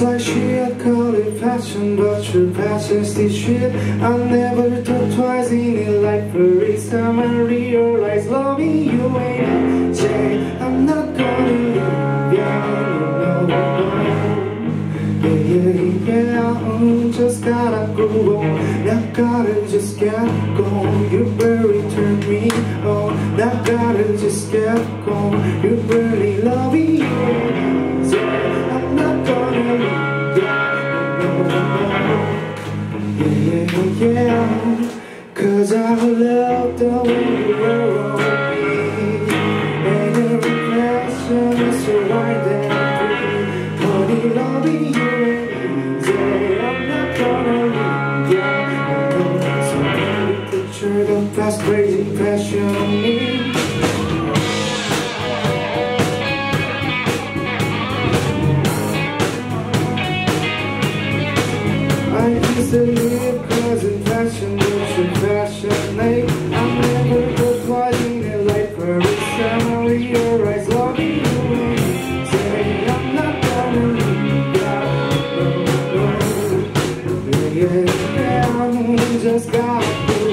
like shit, I call it fashion, but your passion's the shit. I never thought twice in it, like first time I realized loving you ain't easy. I'm not gonna leave ya, no. Yeah, just gotta go on. Now gotta just get going. You barely turn me on. Now gotta just get going. You barely love me. Yeah, I'm not gonna leave ya, no. Yeah. Cause I love the way you were on me. And your reflection is so white and free. Honey, loving you. The fast crazy passion on me. I used to live cause in fashion was your fashion late. I never go twice in a life for a summer. Your eyes loving you. Say I'm not gonna leave you. Yeah, I just got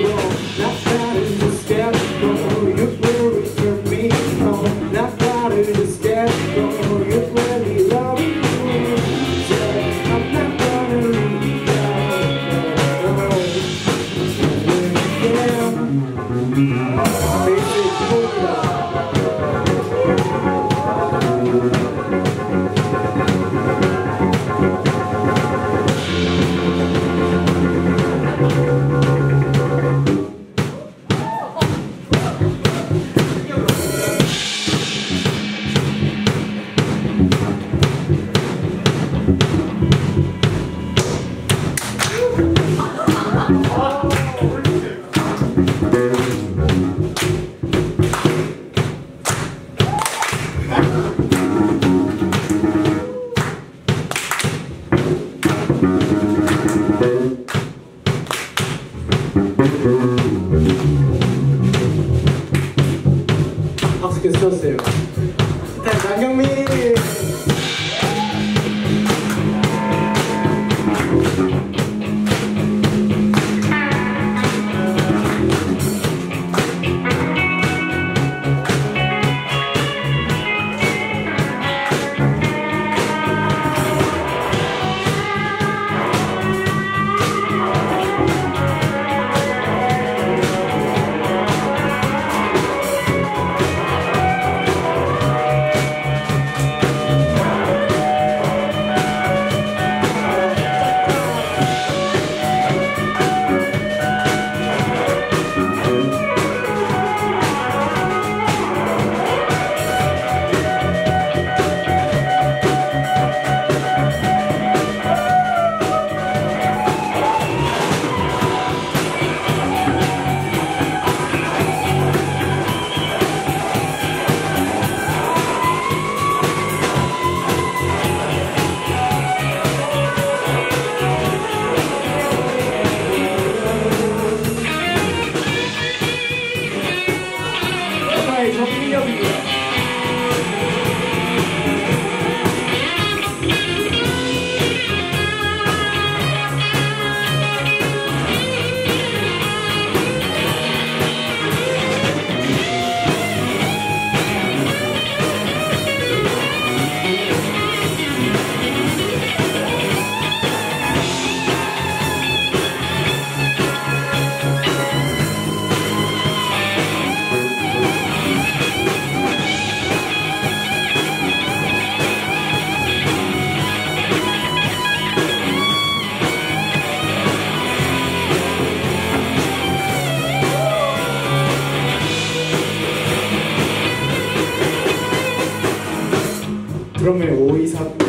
박수 계속 쳐주세요. 기타의 장경민. 드럼의 524.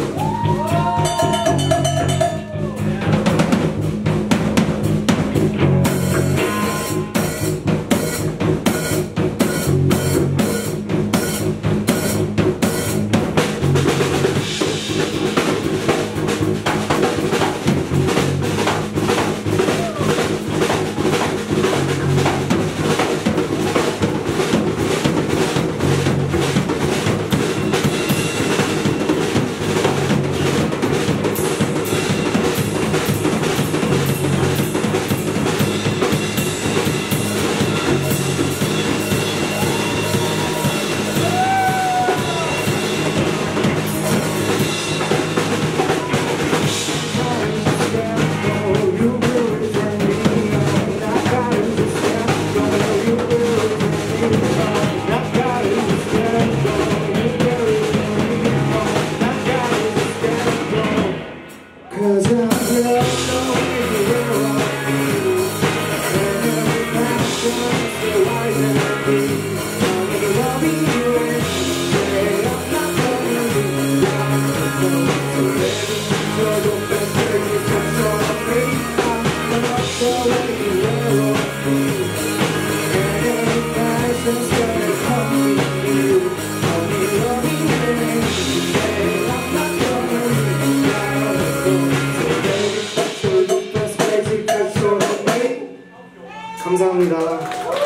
감사합니다.